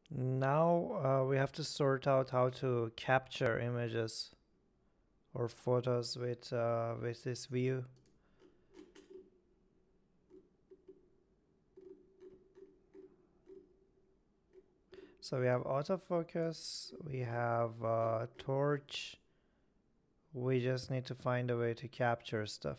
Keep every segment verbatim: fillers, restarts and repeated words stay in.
Now uh, we have to sort out how to capture images or photos with uh, with this view. So we have autofocus, we have uh, torch. We just need to find a way to capture stuff.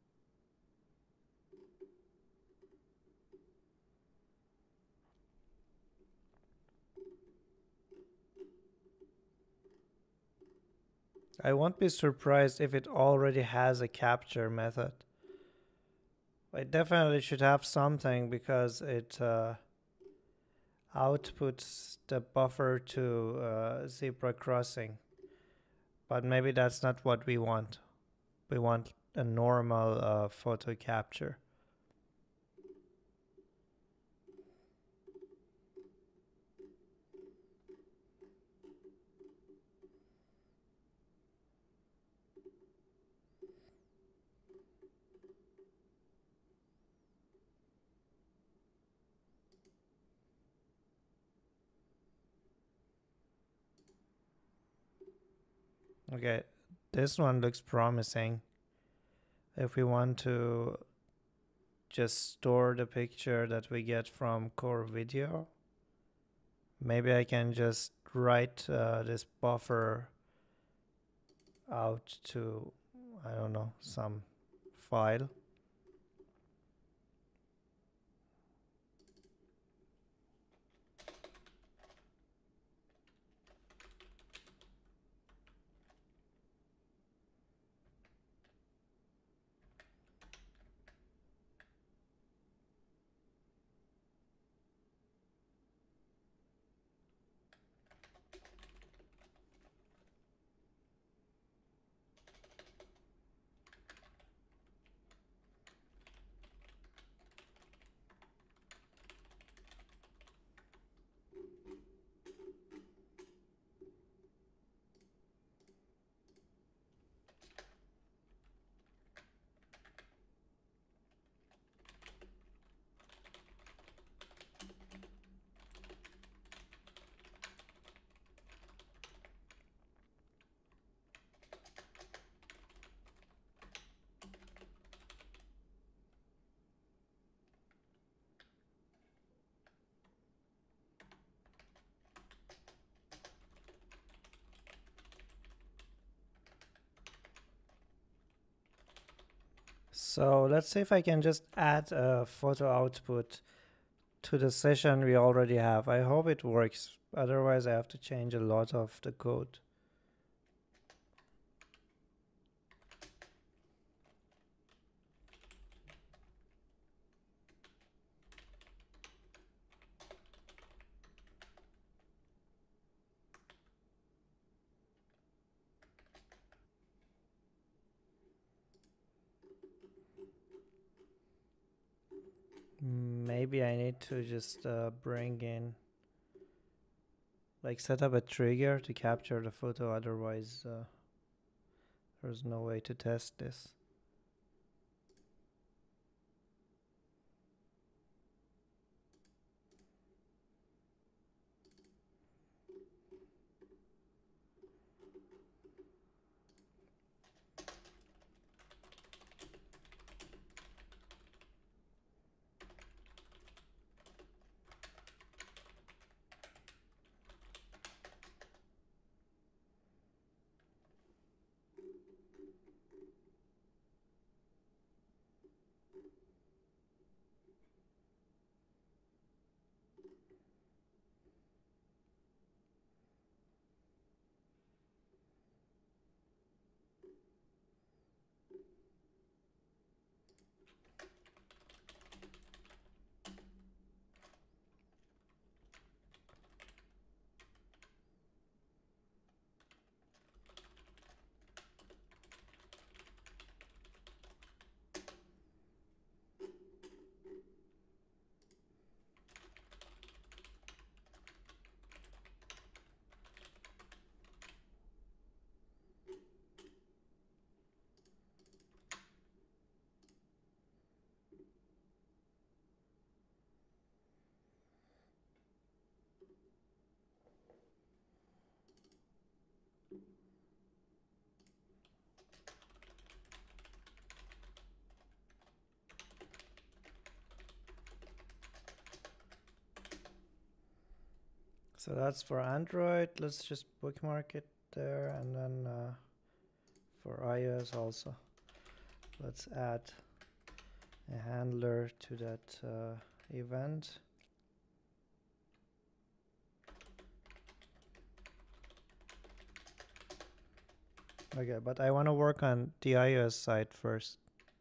I won't be surprised if it already has a capture method. It definitely should have something because it uh, outputs the buffer to uh, zebra crossing. But maybe that's not what we want. We want a normal uh, photo capture. Okay, this one looks promising. If we want to just store the picture that we get from core video, maybe I can just write uh, this buffer out to, I don't know, some file. So let's see if I can just add a photo output to the session we already have. I hope it works. Otherwise, I have to change a lot of the code. Maybe I need to just uh, bring in, like set up a trigger to capture the photo. Otherwise, uh, there's no way to test this. So that's for Android. Let's just bookmark it there, and then uh, for iOS also, let's add a handler to that uh, event. Okay, but I want to work on the iOS side first.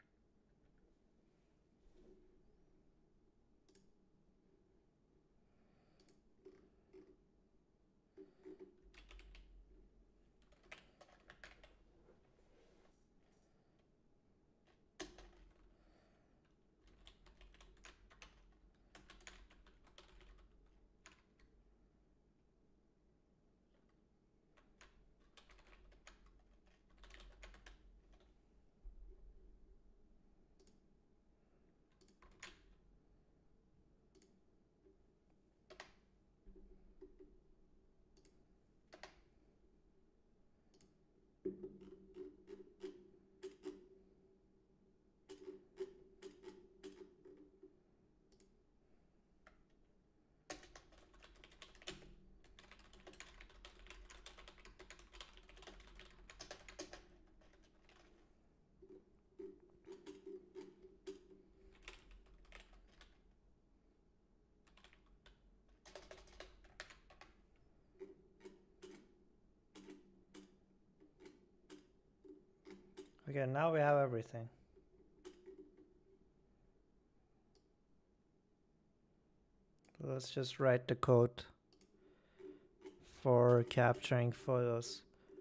Okay, now we have everything. Let's just write the code for capturing photos.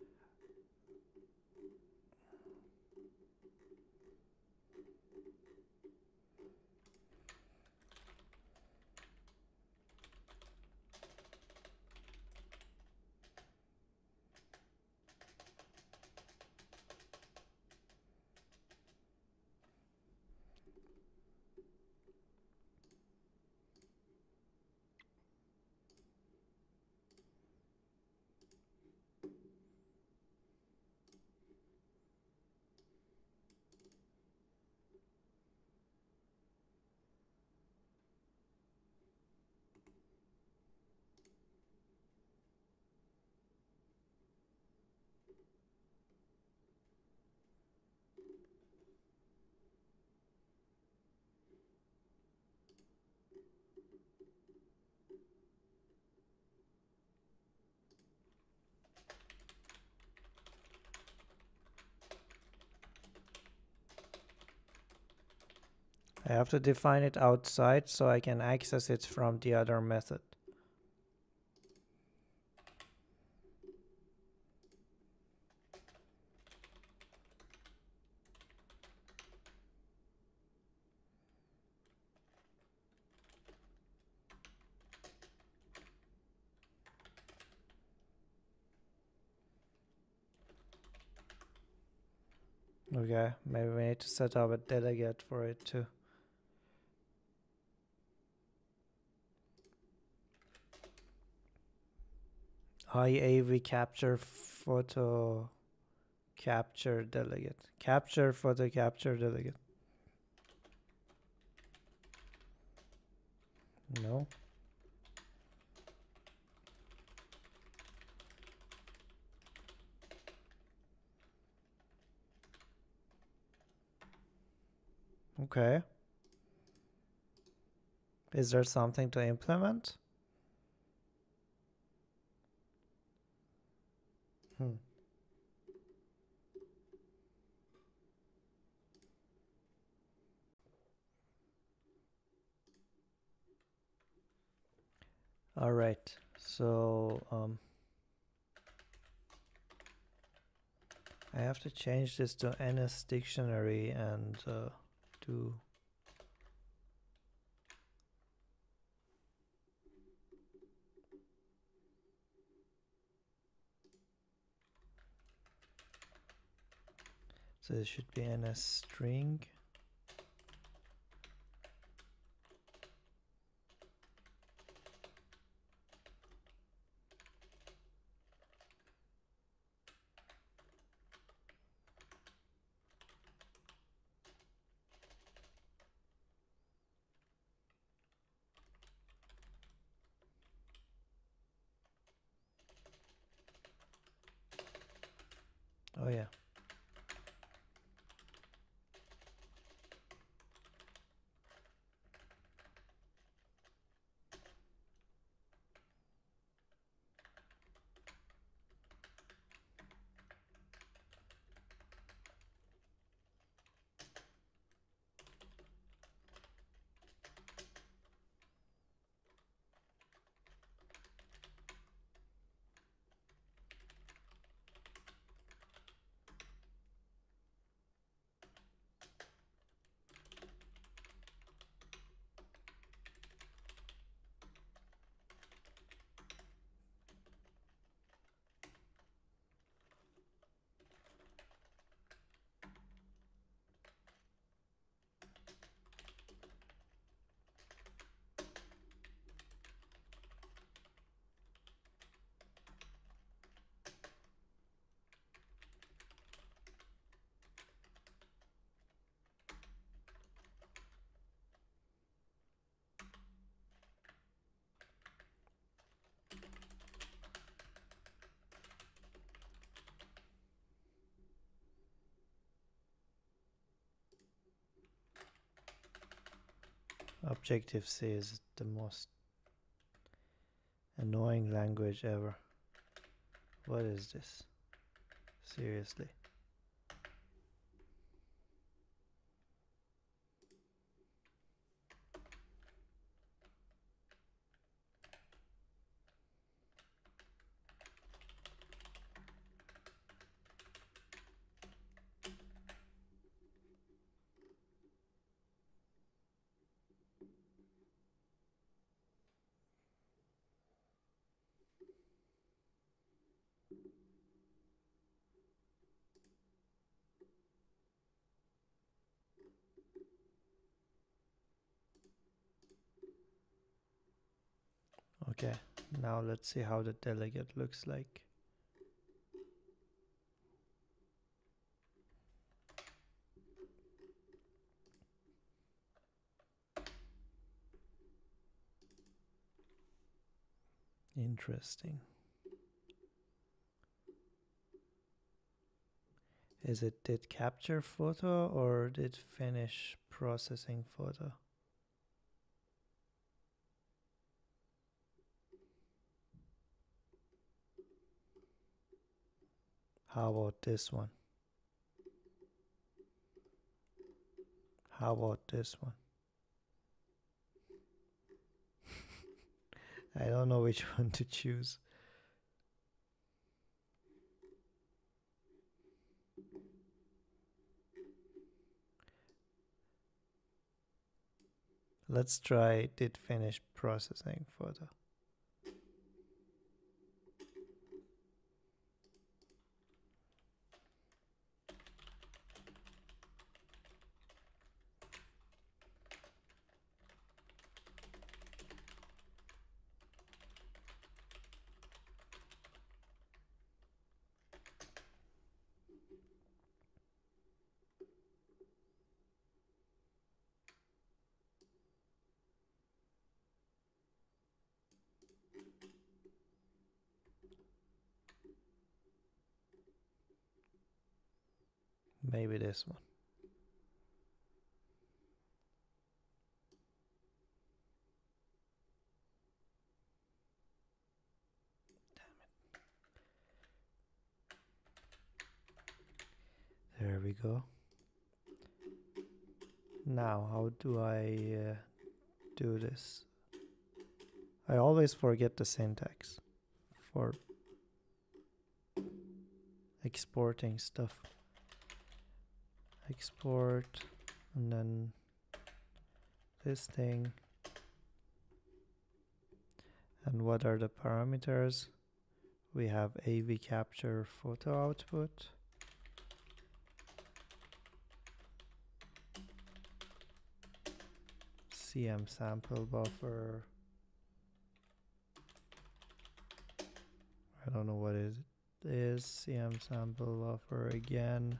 I have to define it outside so I can access it from the other method. Okay, maybe we need to set up a delegate for it too. I A V capture photo capture delegate. Capture photo capture delegate. No. Okay. Is there something to implement? Hmm. All right. So um, I have to change this to N S dictionary and uh, do. So it should be N S string. Oh yeah. Objective-C is the most annoying language ever. What is this? Seriously. Okay, now let's see how the delegate looks like. Interesting. Is it did capture photo or did finish processing photo? How about this one? How about this one? I don't know which one to choose. Let's try did finish processing photo. Maybe this one. Damn it. There we go. Now, how do I uh, do this? I always forget the syntax for exporting stuff. Export, and then this thing. And what are the parameters? We have A V capture photo output. C M sample buffer. I don't know what it is. C M sample buffer again.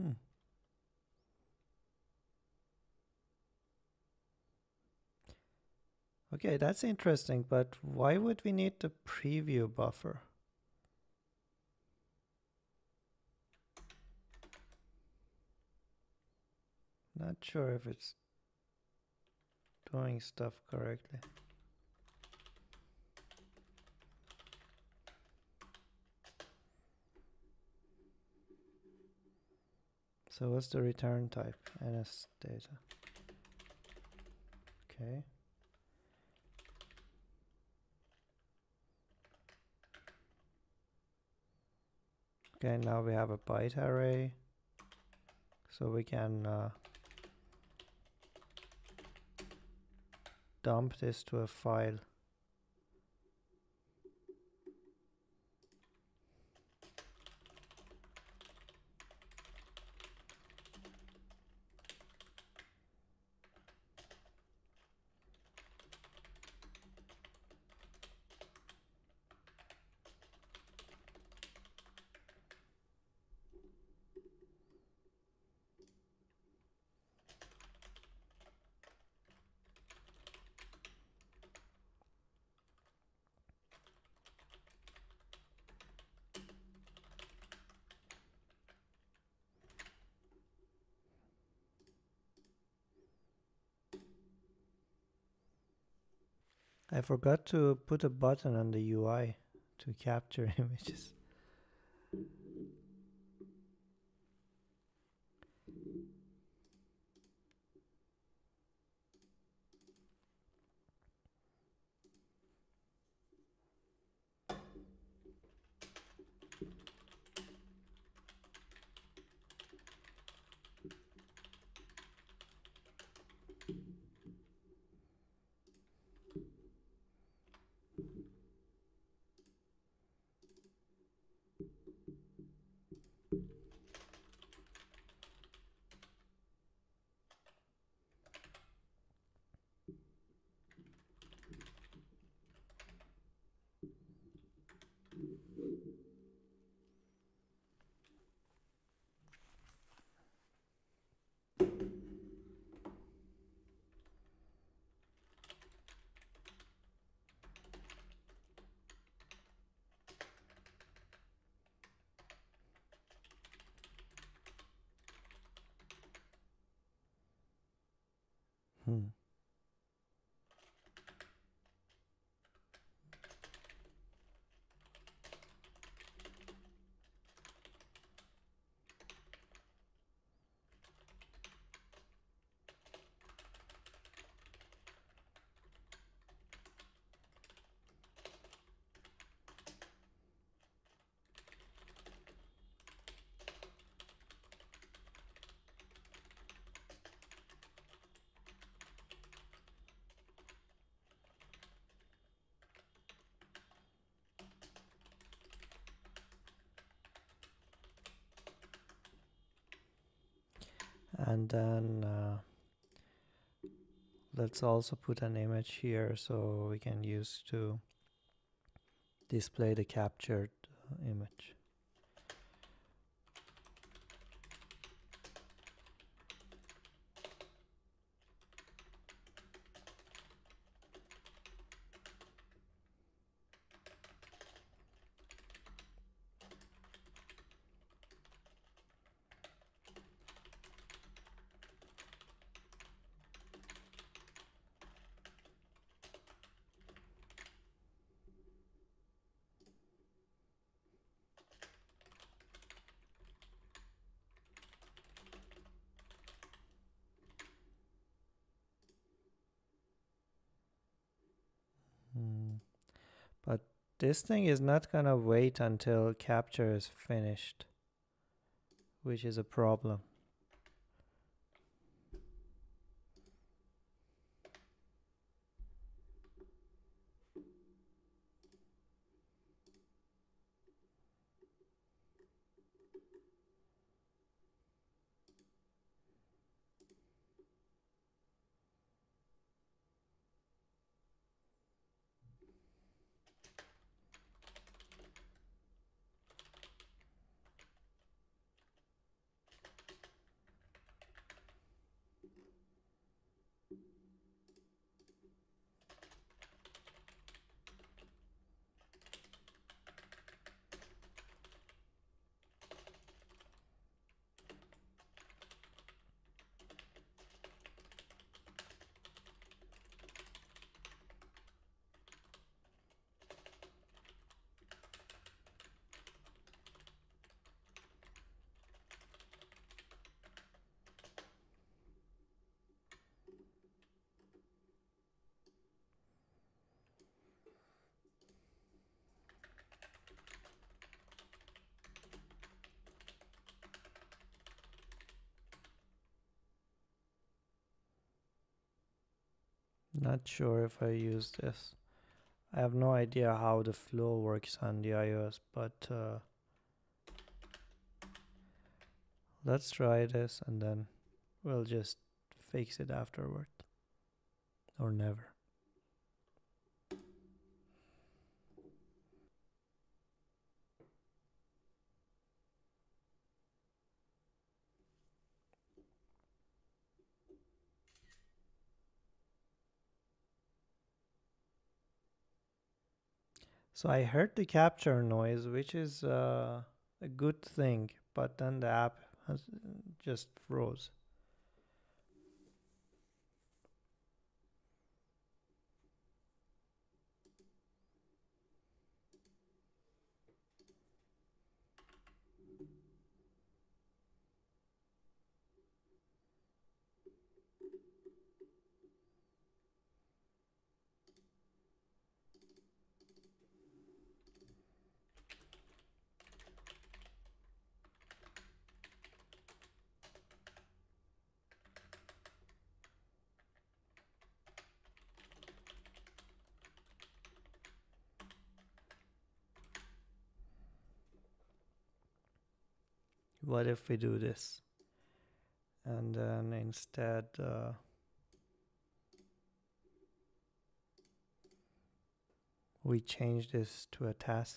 Hmm. Okay, that's interesting, but why would we need the preview buffer? Not sure if it's doing stuff correctly. So what's the return type? N S data. Okay. Okay, now we have a byte array. So we can uh, dump this to a file. I forgot to put a button on the U I to capture images. Hmm. And then uh, let's also put an image here so we can use to display the captured uh, image. Hmm. But this thing is not gonna wait until capture is finished, which is a problem. Not sure if I use this. I have no idea how the flow works on the iOS, but uh, let's try this and then we'll just fix it afterward. Or never. So I heard the capture noise, which is uh, a good thing, but then the app has just froze. What if we do this? And then instead uh, we change this to a task.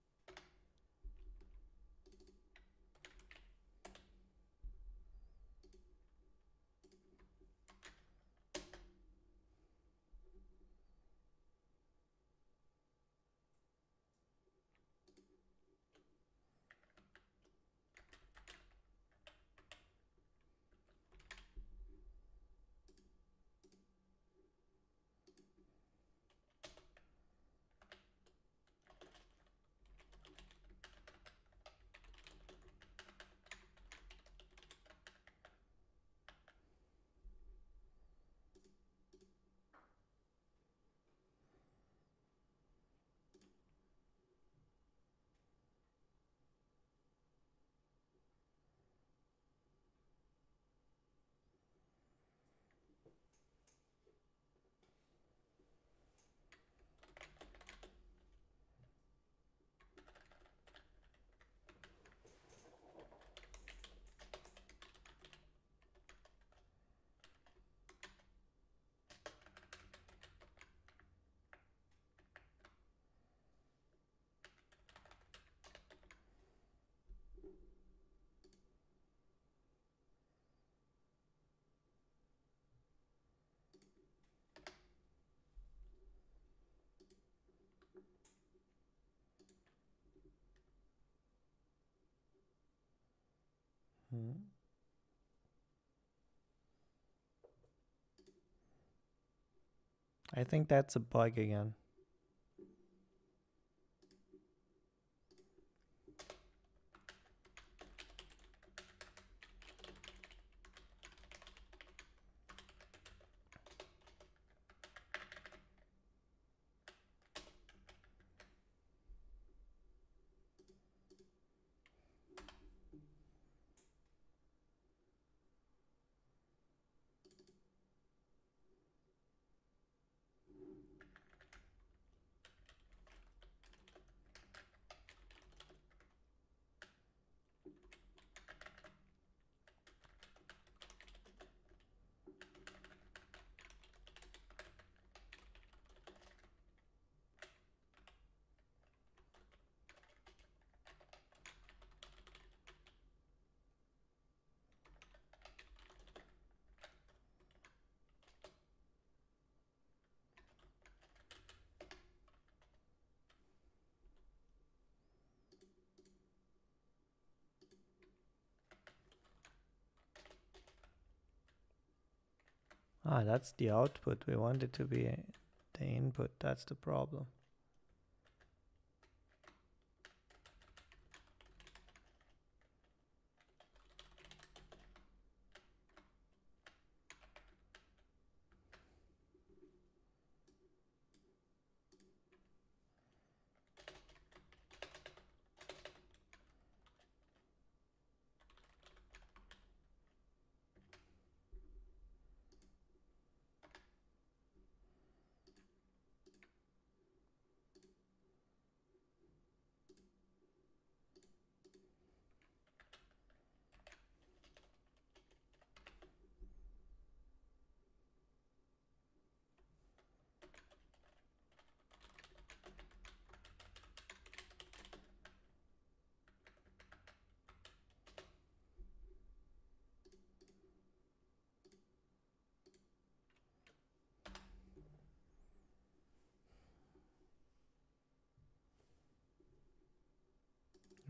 Hmm. I think that's a bug again. Ah, that's the output. We want it to be the input. That's the problem.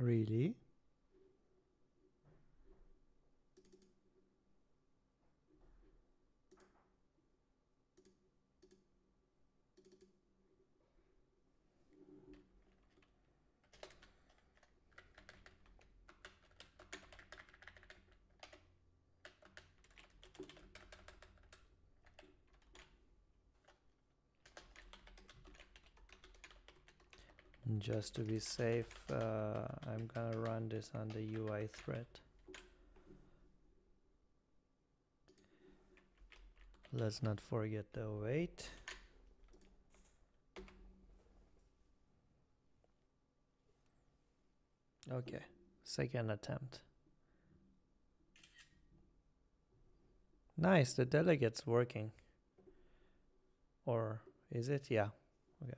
Really? Just to be safe, uh, I'm gonna run this on the U I thread. Let's not forget the await. Okay, second attempt. Nice, the delegate's working. Or is it? Yeah. Okay.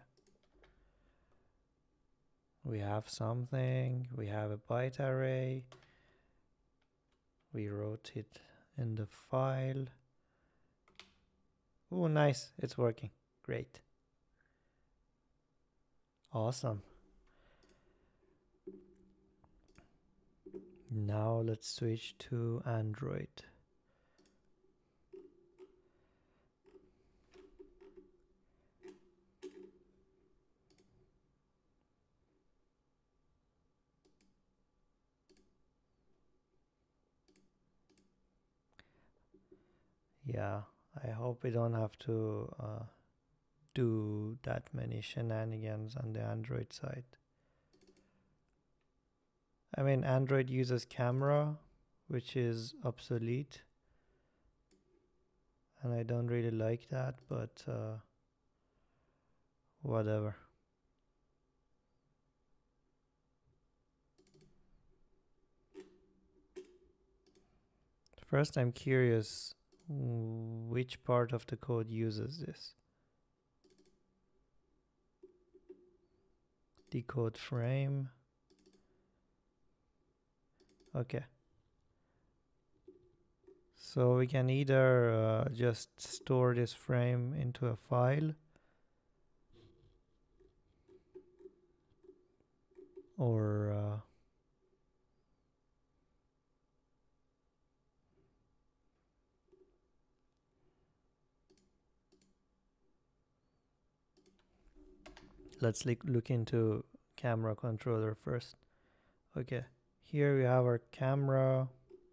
We have something. We have a byte array. We wrote it in the file. Oh, nice. It's working. Great. Awesome. Now let's switch to Android. Yeah, I hope we don't have to uh, do that many shenanigans on the Android side. I mean, Android uses camera, which is obsolete. And I don't really like that, but uh, whatever. First, I'm curious which part of the code uses this. Decode frame. Okay. So we can either uh, just store this frame into a file, or uh, let's look, look into camera controller first. Okay, here we have our camera.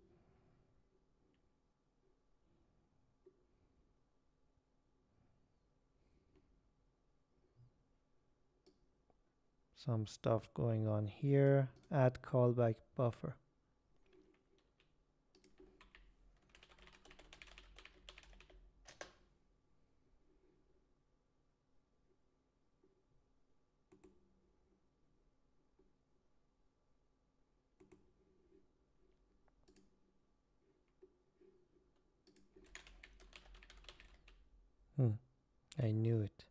Some stuff going on here. Add callback buffer. Hmm, I knew it.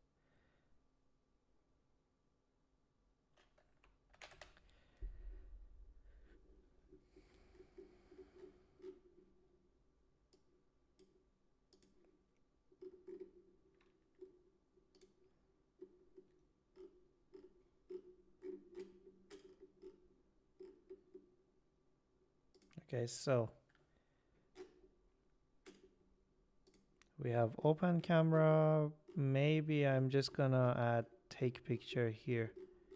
Okay, so we have open camera. Maybe I'm just gonna add take picture here.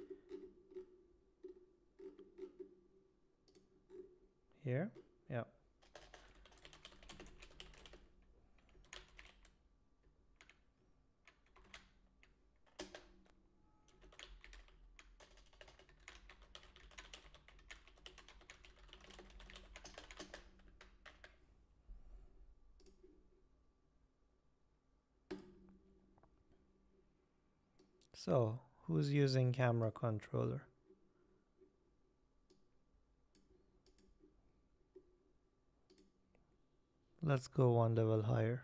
Here, yeah. So, who's using camera controller? Let's go one level higher.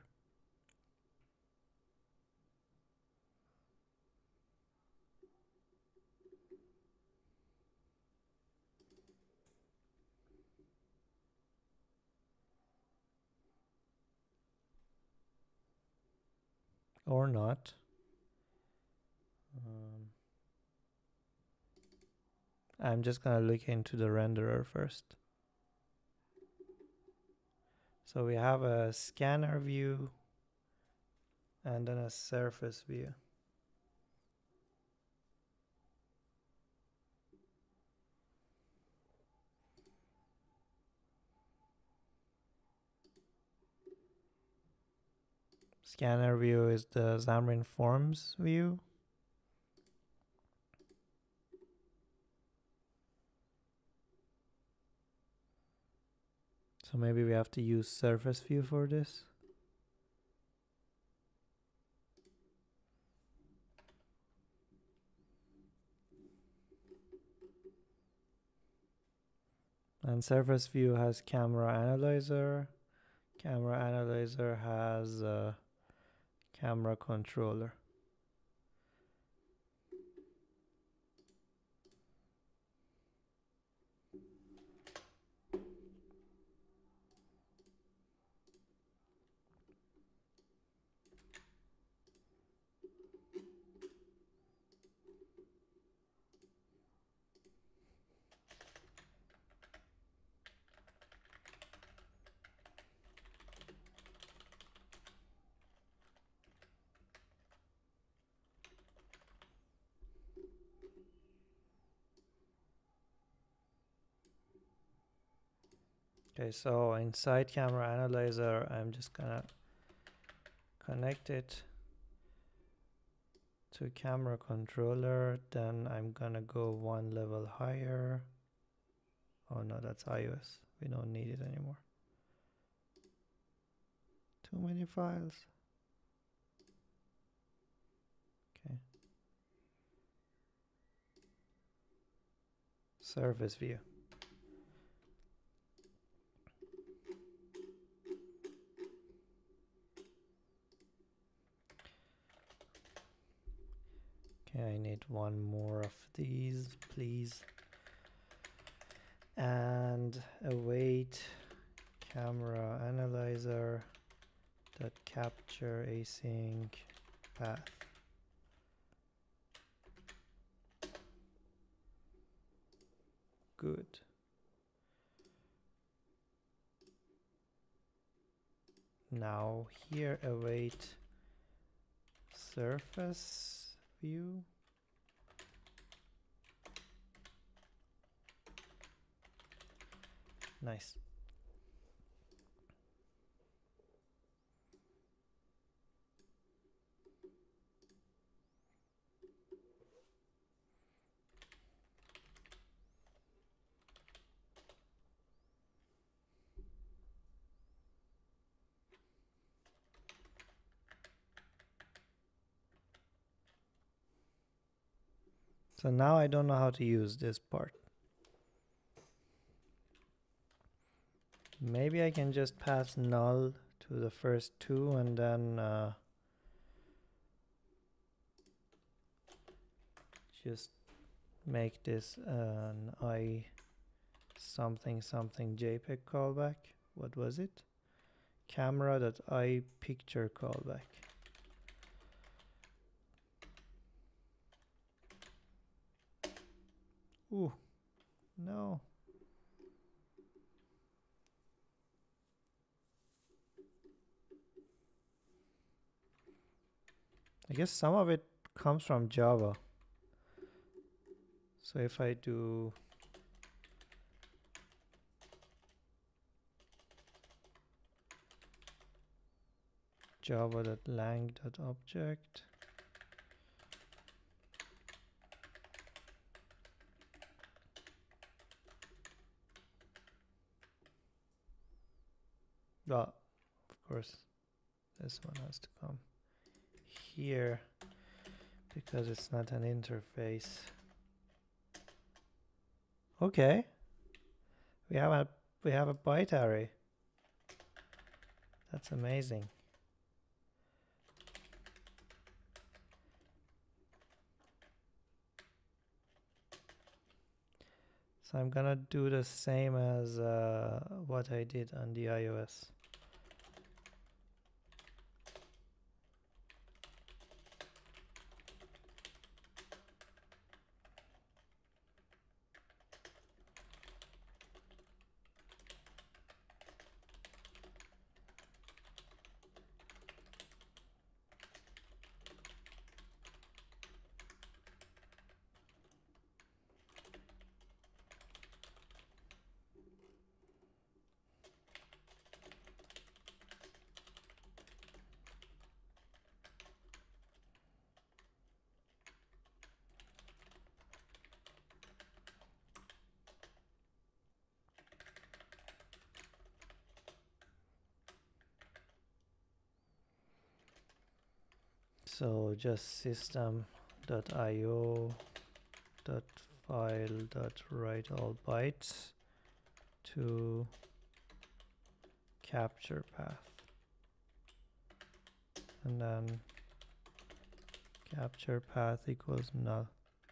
Or not. Um, I'm just gonna look into the renderer first. So we have a scanner view and then a surface view. Scanner view is the Xamarin.Forms view. So maybe we have to use surface view for this. And surface view has camera analyzer. Camera analyzer has a camera controller. Okay, so inside camera analyzer, I'm just gonna connect it to camera controller. Then I'm gonna go one level higher. Oh no, that's iOS. We don't need it anymore. Too many files. Okay. Surface view. Okay, I need one more of these, please. And await camera analyzer that capture async path. Good. Now here await surface view. Nice. So now I don't know how to use this part. Maybe I can just pass null to the first two and then uh, just make this an I something something JPEG callback. What was it? Camera.I picture callback. Ooh, no. I guess some of it comes from Java. So if I do java.lang.object, well, of course, this one has to come here because it's not an interface. Okay, we have a we have a byte array. That's amazing. So I'm gonna do the same as uh, what I did on the iOS. So just system.io dot file dot write all bytes to capture path, and then capture path equals null.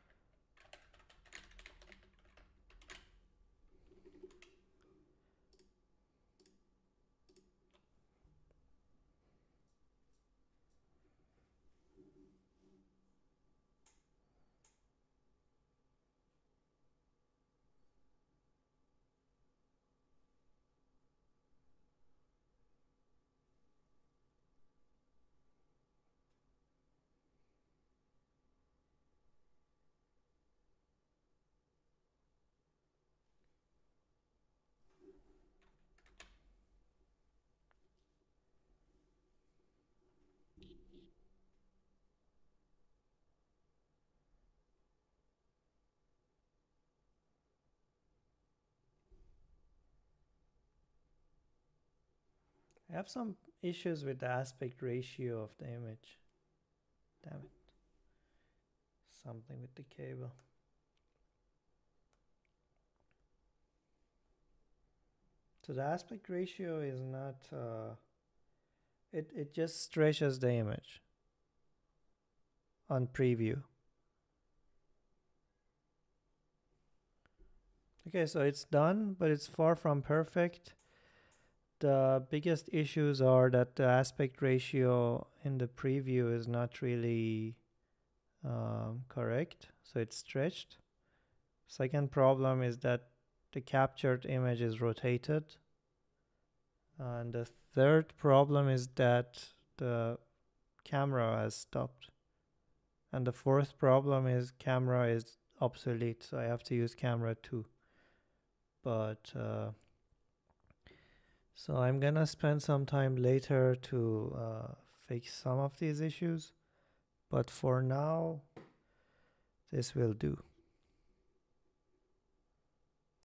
I have some issues with the aspect ratio of the image. Damn it. Something with the cable. So the aspect ratio is not, uh, it, it just stretches the image on preview. Okay, so it's done, but it's far from perfect. The biggest issues are that the aspect ratio in the preview is not really um, correct, so it's stretched. Second problem is that the captured image is rotated. And the third problem is that the camera has stopped. And the fourth problem is camera is obsolete, so I have to use camera two. But uh, so I'm gonna spend some time later to uh, fix some of these issues, but for now this will do.